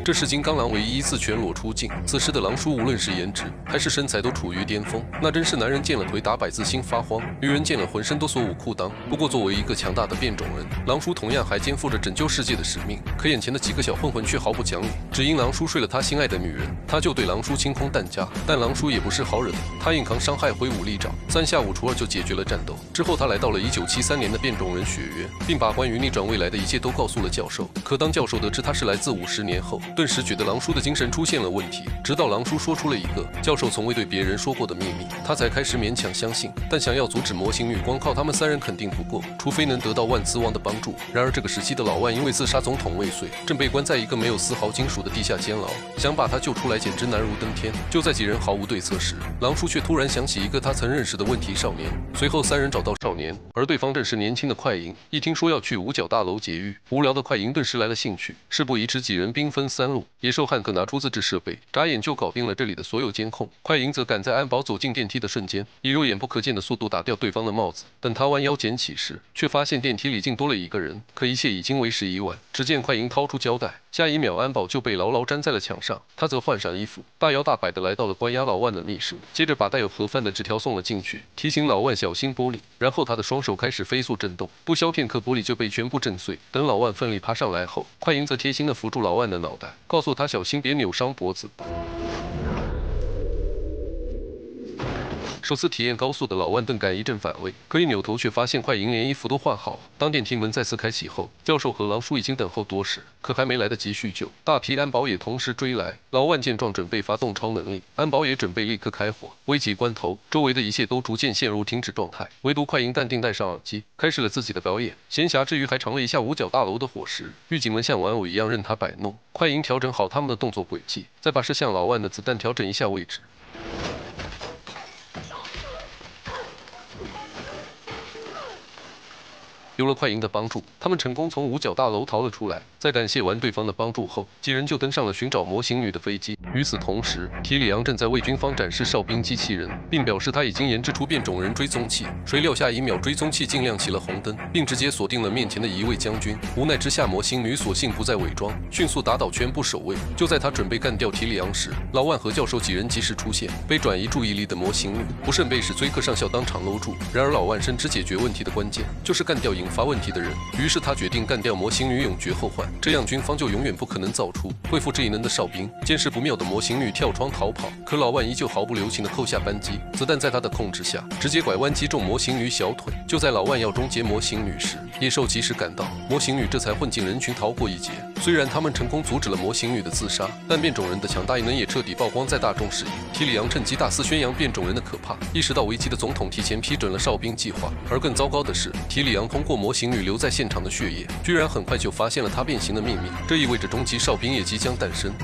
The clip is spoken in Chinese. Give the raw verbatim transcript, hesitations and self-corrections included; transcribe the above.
这是金刚狼唯一一次全裸出镜。此时的狼叔无论是颜值还是身材都处于巅峰，那真是男人见了腿打百字心发慌，女人见了浑身都缩捂裤裆。不过作为一个强大的变种人，狼叔同样还肩负着拯救世界的使命。可眼前的几个小混混却毫不讲理，只因狼叔睡了他心爱的女人，他就对狼叔清空弹夹。但狼叔也不是好惹的，他硬扛伤害，挥舞利爪，三下五除二就解决了战斗。之后他来到了一九七三年的变种人血约，并把关于逆转未来的一切都告诉了教授。可当教授得知他是来自五十年后，顿时觉得狼叔的精神出现了问题。直到狼叔说出了一个教授从未对别人说过的秘密，他才开始勉强相信。但想要阻止魔形女，光靠他们三人肯定不够，除非能得到万磁王的帮助。然而这个时期的老万因为自杀总统未遂，正被关在一个没有丝毫金属的地下监牢，想把他救出来简直难如登天。就在几人毫无对策时，狼叔却突然想起一个他曾认识的问题少年。随后三人找到少年，而对方正是年轻的快银。一听说要去五角大楼劫狱，无聊的快银顿时来了兴趣。事不宜迟，几人兵分三路。野兽汉克拿出自制设备，眨眼就搞定了这里的所有监控。快银则赶在安保走进电梯的瞬间，以肉眼不可见的速度打掉对方的帽子。等他弯腰捡起时，却发现电梯里竟多了一个人。可一切已经为时已晚。只见快银掏出胶带，下一秒安保就被牢牢粘在了墙上。他则换上衣服，大摇大摆地来到了关押老万的密室，接着把带有盒饭的纸条送了进去，提醒老万小心玻璃。然后他的双手开始飞速震动，不消片刻玻璃就被全部震碎。等老万奋力爬上来后，快银则贴心地扶住老万的脑袋，告诉他小心别扭伤脖子。首次体验高速的老万顿感一阵反胃，可一扭头却发现快银连衣服都换好。当电梯门再次开启后，教授和狼叔已经等候多时，可还没来得及叙旧，大批安保也同时追来。老万见状准备发动超能力，安保也准备立刻开火。危急关头，周围的一切都逐渐陷入停止状态，唯独快银淡定戴上耳机，开始了自己的表演。闲暇之余还尝了一下五角大楼的伙食，狱警们像玩偶一样任他摆弄。快银调整好他们的动作轨迹，再把射向老万的子弹调整一下位置。有了快银的帮助，他们成功从五角大楼逃了出来。在感谢完对方的帮助后，几人就登上了寻找魔形女的飞机。与此同时，提里昂正在为军方展示哨兵机器人，并表示他已经研制出变种人追踪器。谁料下一秒，追踪器竟亮起了红灯，并直接锁定了面前的一位将军。无奈之下，魔形女索性不再伪装，迅速打倒全部守卫。就在他准备干掉提里昂时，老万和教授几人及时出现。被转移注意力的魔形女不慎被史崔克上校当场搂住。然而老万深知解决问题的关键就是干掉引发问题的人，于是他决定干掉魔形女，永绝后患。这样军方就永远不可能造出恢复这一能的哨兵。见势不妙的魔形女跳窗逃跑，可老万依旧毫不留情地扣下扳机，子弹在他的控制下直接拐弯击中魔形女小腿。就在老万要终结魔形女时，野兽及时赶到，魔形女这才混进人群逃过一劫。虽然他们成功阻止了魔形女的自杀，但变种人的强大异能也彻底曝光在大众视野。提里昂趁机大肆宣扬变种人的可怕，意识到危机的总统提前批准了哨兵计划。而更糟糕的是，提里昂通过魔形女留在现场的血液，居然很快就发现了他变形的秘密，这意味着终极哨兵也即将诞生。